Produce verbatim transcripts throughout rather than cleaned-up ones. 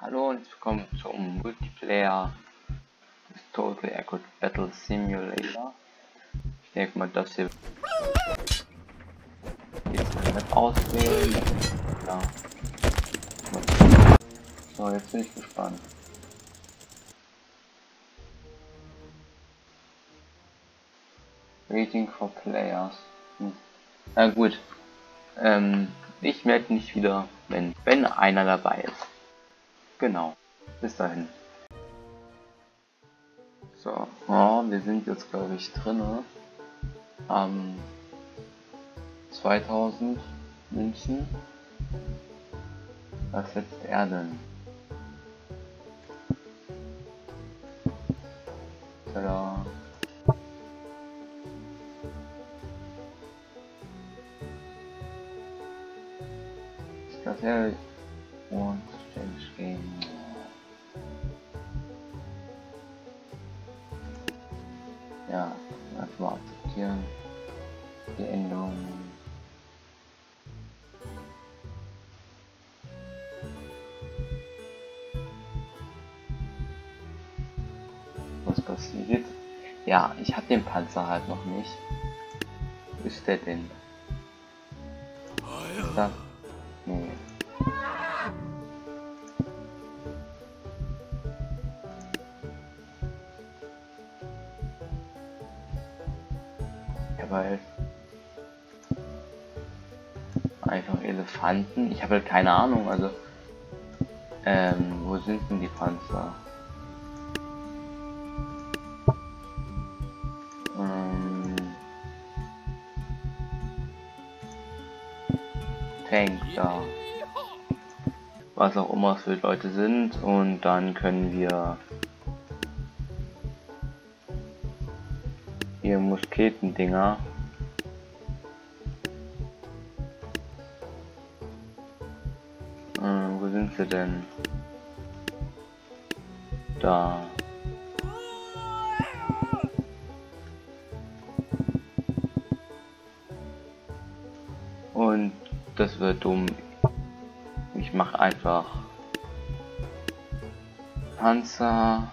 Hallo und willkommen zum Multiplayer des Total Echo Battle Simulator. Ich denke mal, dass hier jetzt eine Map auswählen. Ja. So, jetzt bin ich gespannt. Waiting for Players. Hm. Na gut. Ähm, ich melde mich wieder, wenn, wenn einer dabei ist. Genau. Bis dahin. So, oh, wir sind jetzt glaube ich drinne. Am zweitausend Münzen. Was setzt er denn? Tada. Ist das ja und Change Game. Ja, einfach mal akzeptieren. Die Änderungen. Was passiert? Ja, ich habe den Panzer halt noch nicht. Wo ist der denn? Ist das? Nee. Ich habe halt einfach Elefanten. Ich habe halt keine Ahnung, also ähm, wo sind denn die Panzer? Ähm, Tank da. Was auch immer es für Leute sind, und dann können wir hier Musketendinger. Äh, wo sind sie denn? Da. Und das wird dumm. Ich mache einfach Panzer.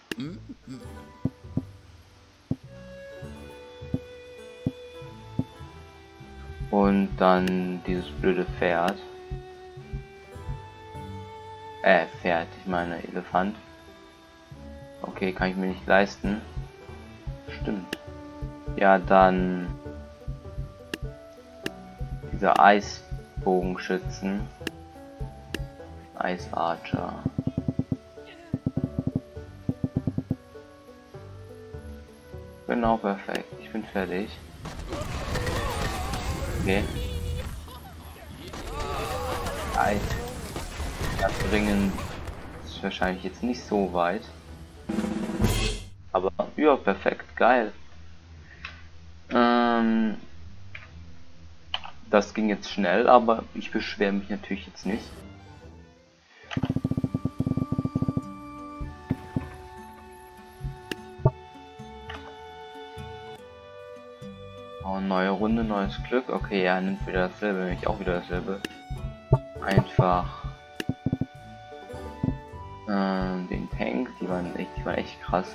Und dann dieses blöde Pferd. Äh, Pferd, ich meine Elefant. Okay, kann ich mir nicht leisten. Stimmt. Ja, dann dieser Eisbogenschützen. Ice Archer. Genau, perfekt. Ich bin fertig. Okay. Eis erbringen ist wahrscheinlich jetzt nicht so weit. Aber ja, perfekt, geil. Ähm, das ging jetzt schnell, aber ich beschwere mich natürlich jetzt nicht. Oh, neue Runde, neues Glück. Okay, ja, nimmt wieder dasselbe, nämlich auch wieder dasselbe. Einfach ähm, den Tank, die waren echt, die waren echt krass.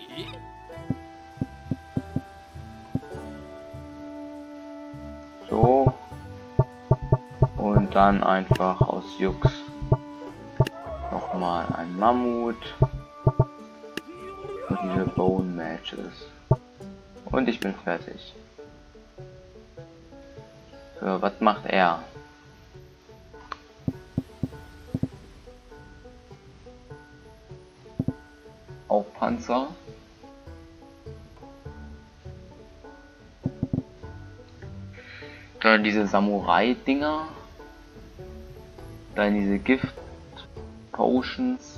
So. Und dann einfach aus Jux nochmal ein Mammut. Und diese Bone Matches. Und ich bin fertig. So, was macht er? Auch Panzer. Dann diese Samurai-Dinger. Dann diese Gift-Potions.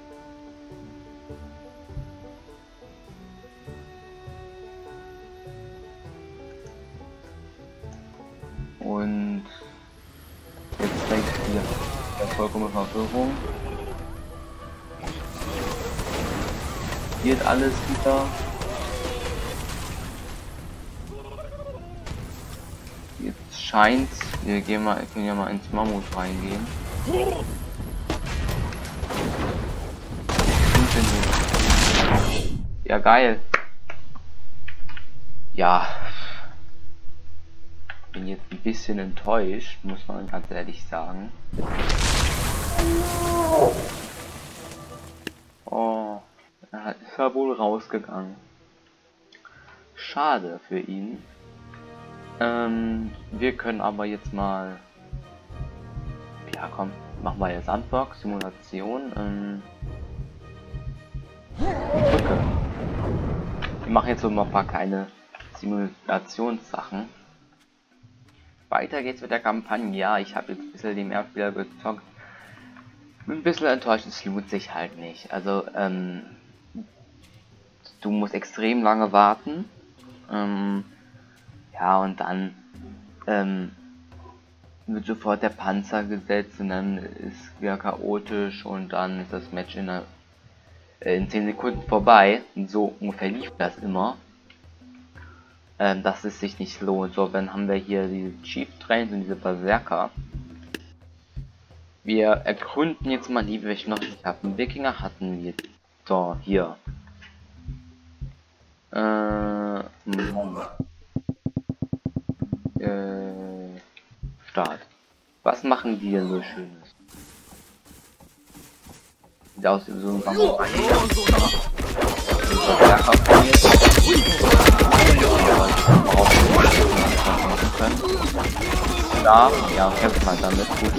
Und jetzt denkt ihr, das vollkommene Verwirrung. Wird alles wieder. Jetzt scheint's. Wir gehen mal, können ja mal ins Mammut reingehen. finden. Ja, geil. Ja. Bin jetzt ein bisschen enttäuscht, muss man ganz ehrlich sagen. Oh, er ist ja wohl rausgegangen. Schade für ihn. Ähm, wir können aber jetzt mal... Ja komm, machen wir jetzt Sandbox, Simulation. Ähm, Brücke. Wir machen jetzt so mal ein paar kleine Simulationssachen. Weiter geht's mit der Kampagne. Ja, ich habe jetzt ein bisschen dem ersten wieder gezockt. Bin ein bisschen enttäuscht, es lohnt sich halt nicht. Also, ähm, du musst extrem lange warten. Ähm, ja, und dann ähm, wird sofort der Panzer gesetzt und dann ist wieder chaotisch und dann ist das Match in, der, äh, in zehn Sekunden vorbei. Und so ungefähr lief das immer. Ähm, dass es sich nicht lohnt. So, dann haben wir hier die Chief Trains und diese Berserker. Wir ergründen jetzt mal die, welche noch nicht hatten. Wikinger hatten wir. So, hier. Äh, äh, Start. Was machen die denn so Schönes? Sieht aus wie so ein Samurai. Da, ja, kämpft man damit gut.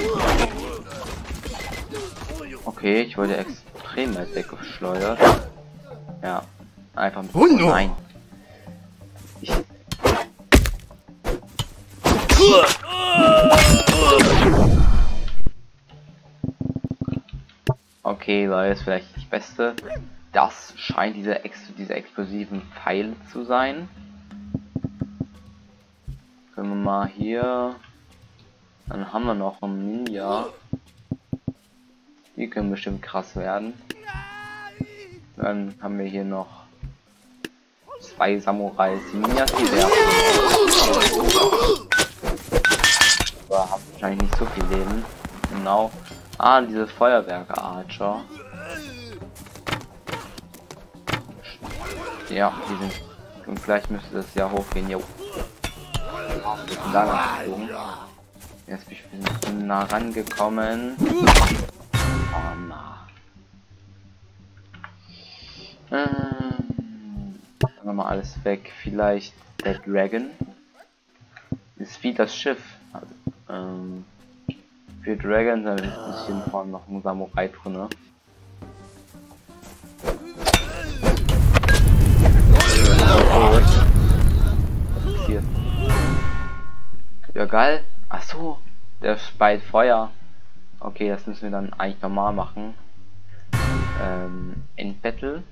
Okay, ich wurde extrem weit weggeschleudert. Ja, einfach mit. Oh nein. Ich. Okay, war jetzt vielleicht nicht das Beste. Das scheint diese, Ex diese explosiven Pfeile zu sein. Können wir mal hier. Dann haben wir noch einen Ninja. Die können bestimmt krass werden. Dann haben wir hier noch zwei Samurais, die Ninjas, die werfen. Aber haben wahrscheinlich nicht so viel Leben. Genau. Ah, diese Feuerwerke Archer. Ja, die sind. Und vielleicht müsste das ja hochgehen. Jo. Jetzt bin ich ein bisschen nah rangekommen. Oh, na. Ähm, dann haben wir alles weg. Vielleicht der Dragon. Ist wie das Schiff. Also, ähm, für Dragon da ist ein bisschen vorne noch ein Samurai drin. Ja, geil. Ach so, der speit Feuer. Okay, das müssen wir dann eigentlich normal machen. Ähm, in Battle.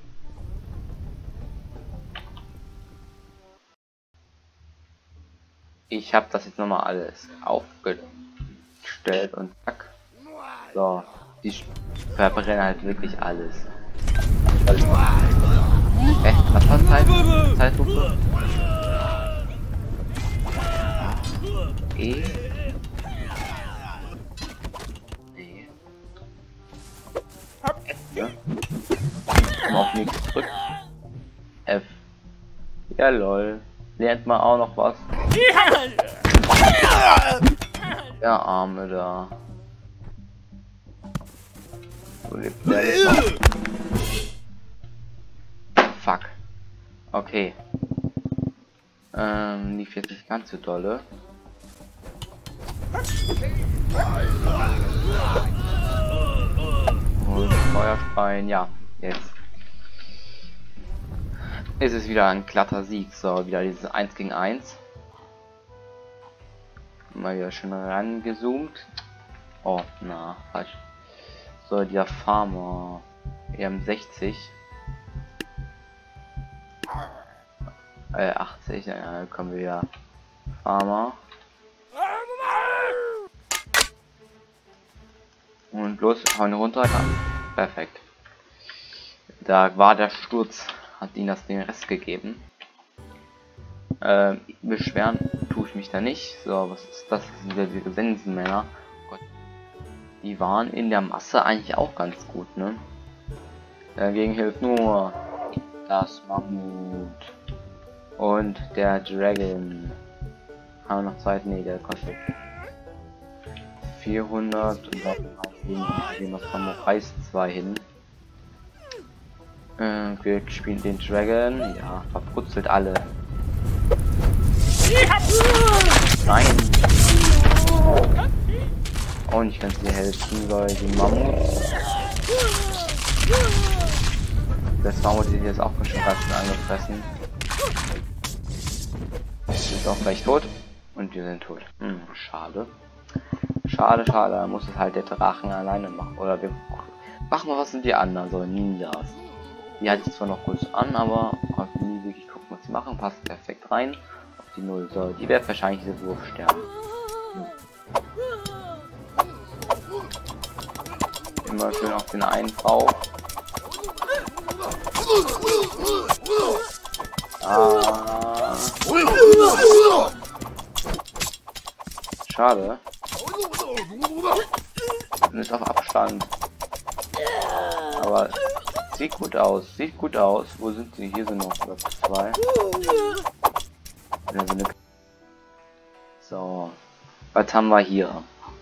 Ich habe das jetzt nochmal alles aufgestellt und zack. So, die verbrennen halt wirklich alles. Also, äh, was war Zeit? Zeitlupe? E. E. Ja. Komm auf nichts zurück. F. Ja lol. Lernt man auch noch was. Der Arme da. Wo lebt der jetzt noch? Fuck. Okay. Ähm, lief jetzt nicht ganz so dolle. Und Feuerstein, ja, jetzt ist es wieder ein glatter Sieg. So, wieder dieses eins gegen eins. Mal wieder schön rangezoomt. Oh, na, falsch. So, der Farmer. Wir haben sechzig. Äh, achtzig, ja, dann kommen wir wieder. Farmer. Und los, hauen runter. Perfekt. Da war der Sturz, hat ihnen das den Rest gegeben. Ähm, beschweren tue ich mich da nicht. So, was ist das? Das sind wieder diese Sensenmänner. Oh Gott. Die waren in der Masse eigentlich auch ganz gut, ne? Dagegen hilft nur das Mammut und der Dragon. Haben wir noch Zeit? Nee, der kostet vierhundert und dann gehen das Samurai zwei hin. Äh, wir spielen den Dragon. Ja, verbrutzelt alle. Nein. Und ich kann dir helfen, weil die Mammut. Das Mammut ist jetzt auch schon ganz schön angefressen. Ist auch gleich tot. Und wir sind tot. Hm, schade. Schade, schade. Da muss es halt der Drachen alleine machen. Oder wir machen mal, was sind die anderen? So, Ninjas. Die hat sich zwar noch kurz an, aber konnten nie wirklich gucken, was sie machen. Passt perfekt rein. Auf die Null. So, die wird wahrscheinlich diese Wurf sterben. Hm. Immer schön auf den einen drauf. Ah. Schade. Nicht auf Abstand. Aber sieht gut aus. Sieht gut aus. Wo sind sie? Hier sind noch zwei. So. Was haben wir hier?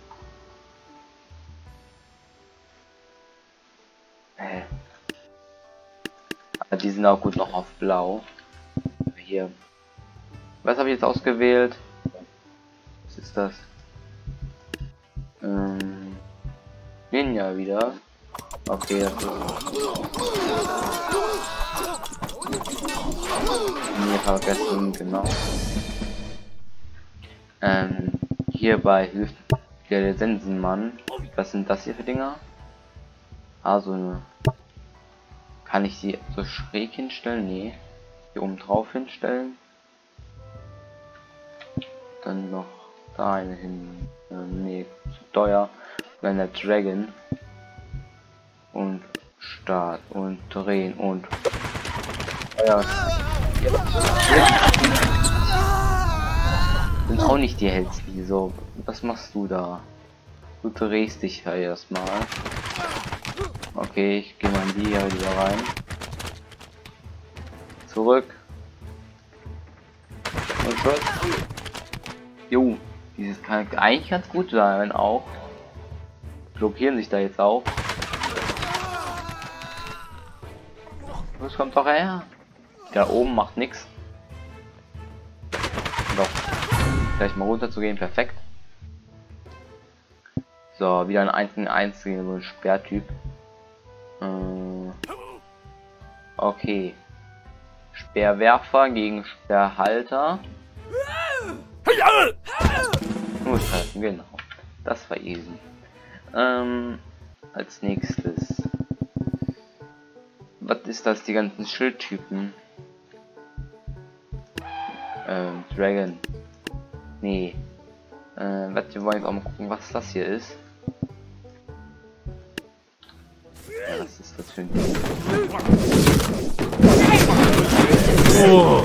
Hä? Die sind auch gut noch auf Blau. Hier. Was habe ich jetzt ausgewählt? Was ist das? Ähm, Ninja wieder. Okay, das ist mir vergessen, genau. Ähm, hierbei hilft der Sensenmann. Was sind das hier für Dinger? Also eine. Kann ich sie so schräg hinstellen? Nee. Hier oben drauf hinstellen. Dann noch da eine hin. Ähm, nee, zu teuer. Dann der Dragon. Und Start und drehen und. Ja. Sind auch nicht die hellsten, die so. Was machst du da? Du drehst dich ja erstmal. Okay, ich gehe mal in die hier wieder rein. Zurück. Und Schuss. Jo, dieses kann eigentlich ganz gut sein auch. Blockieren sich da jetzt auch. Das kommt doch her. Da oben macht nichts. Doch. Gleich mal runter zu gehen, perfekt. So, wieder ein eins gegen eins gegen so ein Sperrtyp. Äh, okay. Speerwerfer gegen Speerhalter. Nur treffen, genau. Das war easy. Ähm, als nächstes. Was ist das, die ganzen Schildtypen? Ähm, Dragon. Nee. Äh, was, wir wollen jetzt auch mal gucken, was das hier ist. Ja, was ist das für ein Ding? Oh.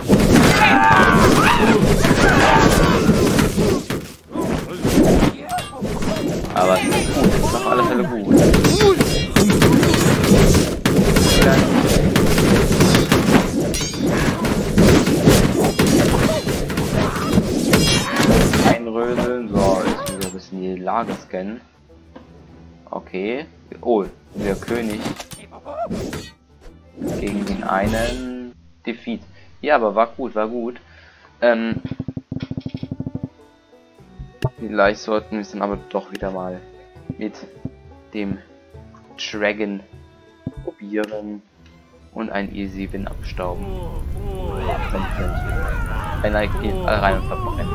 Aber es ist gut, es ist auf alle Fälle gut. Einröseln, so, jetzt wieder ein bisschen die Lage scannen. Okay. Oh, der König gegen den einen Defeat. Ja, aber war gut, war gut. Ähm, vielleicht sollten wir es dann aber doch wieder mal mit dem Dragon probieren und ein Easy Win abstauben. Einer geht rein und verbrennt.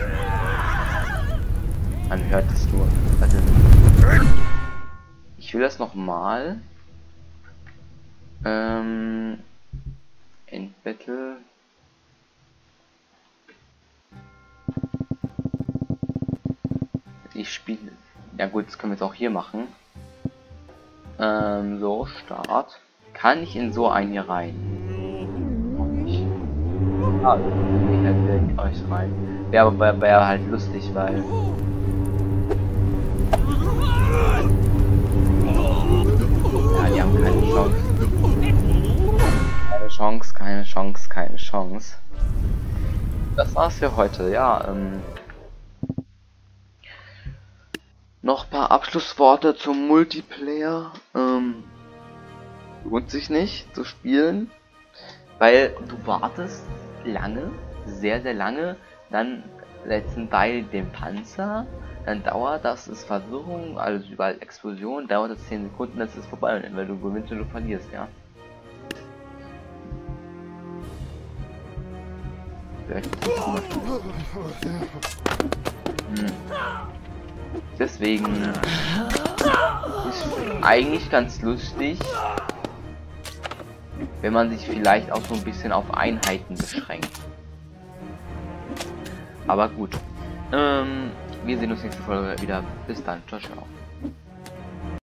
Man hört es nur. Also, ich will das noch mal. Ähm, Endbattle. Ich spiele. Ja gut, das können wir jetzt auch hier machen. Ähm, so, Start. Kann ich in so einen hier rein? Noch nicht. Ah, ich hätte in euch rein. Wäre aber wär halt lustig, weil. Ja, die haben keine Chance. Chance, keine Chance, keine Chance. Das war's für heute, ja. Ähm, noch ein paar Abschlussworte zum Multiplayer. Ähm, lohnt sich nicht zu spielen, weil du wartest lange, sehr, sehr lange, dann letzten Teil den Panzer, dann dauert das, ist Versuchung, also überall Explosion, dauert das zehn Sekunden, das ist vorbei, und entweder du gewinnst oder du verlierst, ja. Hm. Deswegen ist eigentlich ganz lustig, wenn man sich vielleicht auch so ein bisschen auf Einheiten beschränkt. Aber gut. Ähm, wir sehen uns nächste Folge wieder. Bis dann. Ciao, ciao.